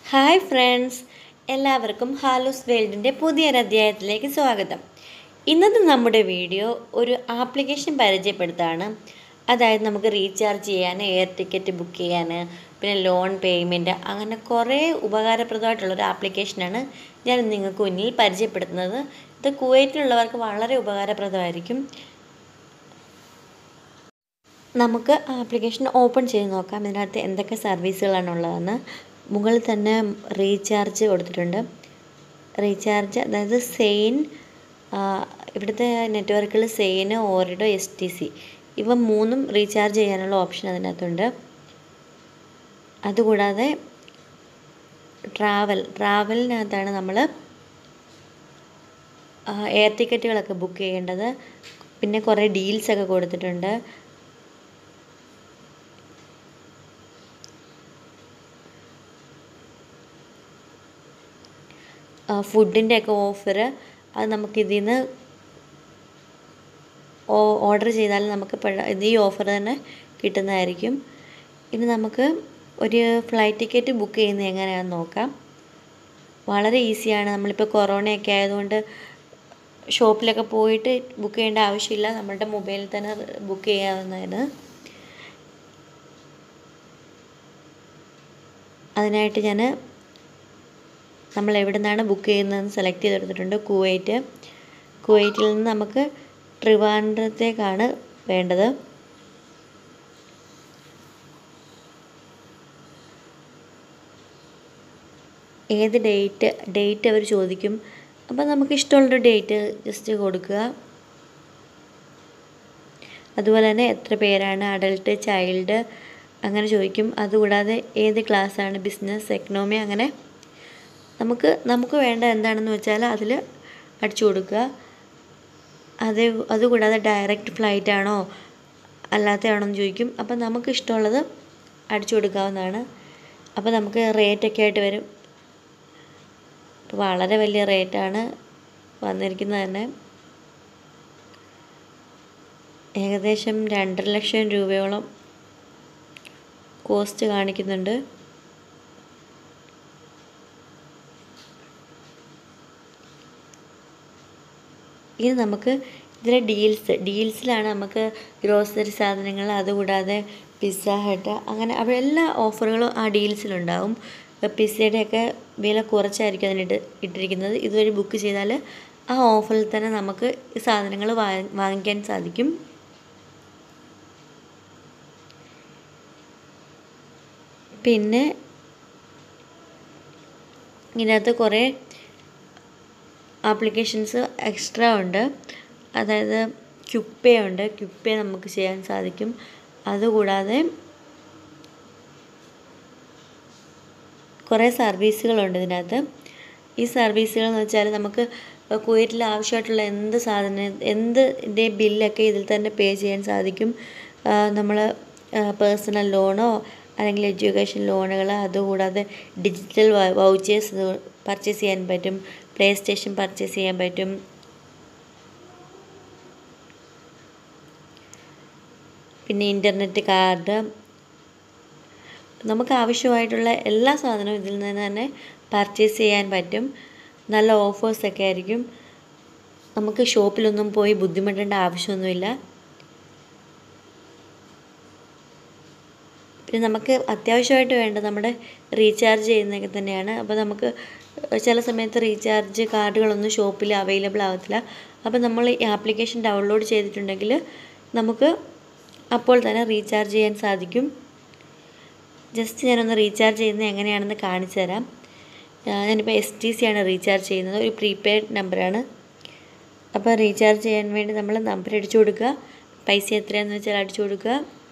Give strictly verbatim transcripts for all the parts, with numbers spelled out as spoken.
Hi friends, എല്ലാവർക്കും ഹാലൂസ് വേൾഡിൻ്റെ പുതിയൊരു അധ്യായത്തിലേക്ക് സ്വാഗതം. ഇന്നത്തെ നമ്മുടെ വീഡിയോ ഒരു ആപ്ലിക്കേഷൻ പരിചയപ്പെടുത്താണ്. അതായത് നമുക്ക് റീചാർജ് ചെയ്യാൻ, എയർ ടിക്കറ്റ് ബുക്ക് ചെയ്യാൻ, പിന്നെ ലോൺ പേയ്മെൻറ്റ്, അങ്ങനെ കുറേ ഉപകാരപ്രദമായിട്ടുള്ളൊരു ആപ്ലിക്കേഷനാണ് ഞാൻ നിങ്ങൾക്ക് മുന്നിൽ പരിചയപ്പെടുത്തുന്നത്. ഇത് കുവൈറ്റിലുള്ളവർക്ക് വളരെ ഉപകാരപ്രദമായിരിക്കും. നമുക്ക് ആപ്ലിക്കേഷൻ ഓപ്പൺ ചെയ്ത് നോക്കാം. ഇതിനകത്ത് എന്തൊക്കെ സർവീസുകളാണുള്ളതെന്ന്. മുകളിൽ തന്നെ റീചാർജ് കൊടുത്തിട്ടുണ്ട്. റീചാർജ് അതായത് സെയിൻ, ഇവിടുത്തെ നെറ്റ്വർക്കുകൾ Zain, Ooredoo, S T C, ഇവ മൂന്നും റീചാർജ് ചെയ്യാനുള്ള ഓപ്ഷൻ അതിനകത്തുണ്ട്. അതുകൂടാതെ ട്രാവൽ ട്രാവലിനകത്താണ് നമ്മൾ എയർ ടിക്കറ്റുകളൊക്കെ ബുക്ക് ചെയ്യേണ്ടത്. പിന്നെ കുറേ ഡീൽസൊക്കെ കൊടുത്തിട്ടുണ്ട്. ഫുഡിൻ്റെ ഒക്കെ ഓഫർ, അത് നമുക്കിതിൽ നിന്ന് ഓർഡർ ചെയ്താൽ നമുക്ക് ഇത് ഈ ഓഫർ തന്നെ കിട്ടുന്നതായിരിക്കും. ഇനി നമുക്ക് ഒരു ഫ്ലൈറ്റ് ടിക്കറ്റ് ബുക്ക് ചെയ്യുന്നത് എങ്ങനെയാണെന്ന് നോക്കാം. വളരെ ഈസിയാണ്. നമ്മളിപ്പോൾ കൊറോണയൊക്കെ ആയതുകൊണ്ട് ഷോപ്പിലൊക്കെ പോയിട്ട് ബുക്ക് ചെയ്യേണ്ട ആവശ്യമില്ല. നമ്മളുടെ മൊബൈലിൽ തന്നെ ബുക്ക് ചെയ്യാവുന്നതാണ്. അതിനായിട്ട് ഞാൻ നമ്മൾ എവിടെ നിന്നാണ് ബുക്ക് ചെയ്യുന്നതെന്ന് സെലക്ട് ചെയ്തെടുത്തിട്ടുണ്ട്. കുവൈറ്റ് കുവൈറ്റിൽ നിന്ന് നമുക്ക് ട്രിവാൻഡ്രത്തേക്കാണ് വേണ്ടത്. ഏത് ഡേറ്റ് ഡേറ്റ് അവർ ചോദിക്കും. അപ്പോൾ നമുക്ക് ഇഷ്ടമുള്ളൊരു ഡേറ്റ് ജസ്റ്റ് കൊടുക്കുക. അതുപോലെ തന്നെ എത്ര പേരാണ്, അഡൾട്ട്, ചൈൽഡ്, അങ്ങനെ ചോദിക്കും. അതുകൂടാതെ ഏത് ക്ലാസ്സാണ്, ബിസിനസ്, എക്കണോമി, അങ്ങനെ നമുക്ക് നമുക്ക് വേണ്ട എന്താണെന്ന് വെച്ചാൽ അതിൽ അടിച്ചു കൊടുക്കുക. അത് അതുകൂടാതെ ഡയറക്റ്റ് ഫ്ലൈറ്റ് ആണോ അല്ലാത്തതാണോ എന്ന് ചോദിക്കും. അപ്പം നമുക്ക് ഇഷ്ടമുള്ളത് അടിച്ചു കൊടുക്കാവുന്നതാണ്. അപ്പോൾ നമുക്ക് റേറ്റൊക്കെ ആയിട്ട് വരും. വളരെ വലിയ റേറ്റാണ് വന്നിരിക്കുന്നത് തന്നെ. ഏകദേശം രണ്ടര ലക്ഷം രൂപയോളം കോസ്റ്റ് കാണിക്കുന്നുണ്ട്. ഇനി നമുക്ക് ഇതിലെ ഡീൽസ് ഡീൽസിലാണ് നമുക്ക് ഗ്രോസറി സാധനങ്ങൾ, അതുകൂടാതെ പിസ്സ ഹട്ട്, അങ്ങനെ അവിടെ എല്ലാ ഓഫറുകളും ആ ഡീൽസിലുണ്ടാവും. പിസ്സയുടെയൊക്കെ വില കുറച്ചായിരിക്കും അതിനിട്ട് ഇട്ടിരിക്കുന്നത്. ഇതുവഴി ബുക്ക് ചെയ്താൽ ആ ഓഫറിൽ തന്നെ നമുക്ക് ഈ സാധനങ്ങൾ വാങ്ങിക്കാൻ സാധിക്കും. പിന്നെ ഇതിനകത്ത് കുറേ ആപ്ലിക്കേഷൻസ് എക്സ്ട്രാ ഉണ്ട്. അതായത് ക്യുപ്പേ ഉണ്ട്. ക്യുപ്പേ നമുക്ക് ചെയ്യാൻ സാധിക്കും. അതുകൂടാതെ കുറേ സർവീസുകളുണ്ട് ഇതിനകത്ത്. ഈ സർവീസുകൾ എന്ന് വെച്ചാൽ നമുക്ക് കുവൈറ്റിൽ ആവശ്യമായിട്ടുള്ള എന്ത് സാധനം, എന്തിൻ്റെ ബില്ലൊക്കെ ഇതിൽ തന്നെ പേ ചെയ്യാൻ സാധിക്കും. നമ്മൾ പേഴ്സണൽ ലോണോ അല്ലെങ്കിൽ എഡ്യൂക്കേഷൻ ലോണുകൾ, അതുകൂടാതെ ഡിജിറ്റൽ വൗച്ചേഴ്സ് പർച്ചേസ് ചെയ്യാൻ പറ്റും. പ്ലേ സ്റ്റേഷൻ പർച്ചേസ് ചെയ്യാൻ പറ്റും. പിന്നെ ഇൻ്റർനെറ്റ് കാർഡ്, നമുക്ക് ആവശ്യമായിട്ടുള്ള എല്ലാ സാധനവും ഇതിൽ നിന്ന് തന്നെ പർച്ചേസ് ചെയ്യാൻ പറ്റും. നല്ല ഓഫേഴ്സൊക്കെ ആയിരിക്കും. നമുക്ക് ഷോപ്പിലൊന്നും പോയി ബുദ്ധിമുട്ടേണ്ട ആവശ്യമൊന്നുമില്ല. പിന്നെ നമുക്ക് അത്യാവശ്യമായിട്ട് വേണ്ടത് നമ്മുടെ റീചാർജ് ചെയ്യുന്നതൊക്കെ തന്നെയാണ്. അപ്പോൾ നമുക്ക് ചില സമയത്ത് റീചാർജ് കാർഡുകളൊന്നും ഷോപ്പിൽ അവൈലബിൾ ആകത്തില്ല. അപ്പോൾ നമ്മൾ ഈ ആപ്ലിക്കേഷൻ ഡൗൺലോഡ് ചെയ്തിട്ടുണ്ടെങ്കിൽ നമുക്ക് അപ്പോൾ തന്നെ റീചാർജ് ചെയ്യാൻ സാധിക്കും. ജസ്റ്റ് ഞാനൊന്ന് റീചാർജ് ചെയ്യുന്നത് എങ്ങനെയാണെന്ന് കാണിച്ചു തരാം. ഞാനിപ്പോൾ എസ് ടി സി ആണ് റീചാർജ് ചെയ്യുന്നത്. ഒരു പ്രീപെയ്ഡ് നമ്പറാണ്. അപ്പോൾ റീചാർജ് ചെയ്യാൻ വേണ്ടി നമ്മൾ നമ്പർ അടിച്ചു കൊടുക്കുക. പൈസ എത്രയാണെന്ന് വെച്ചാൽ അടിച്ചു കൊടുക്കുക.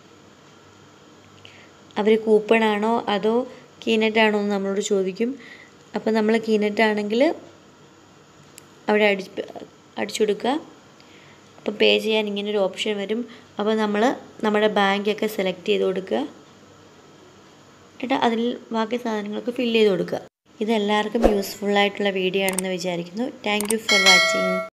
അവർ കൂപ്പണാണോ അതോ കീനെറ്റാണോ എന്ന് നമ്മളോട് ചോദിക്കും. അപ്പോൾ നമ്മൾ കീനെറ്റ് ആണെങ്കിൽ അവിടെ അടി അടിച്ചു കൊടുക്കുക. അപ്പോൾ പേ ചെയ്യാൻ ഇങ്ങനൊരു ഓപ്ഷൻ വരും. അപ്പോൾ നമ്മൾ നമ്മുടെ ബാങ്കൊക്കെ സെലക്ട് ചെയ്ത് കൊടുക്കുക. എന്നിട്ട് അതിൽ ബാക്കി സാധനങ്ങളൊക്കെ ഫില്ല് ചെയ്ത് കൊടുക്കുക. ഇതെല്ലാവർക്കും യൂസ്ഫുള്ളായിട്ടുള്ള വീഡിയോ ആണെന്ന് വിചാരിക്കുന്നു. Thank you for watching.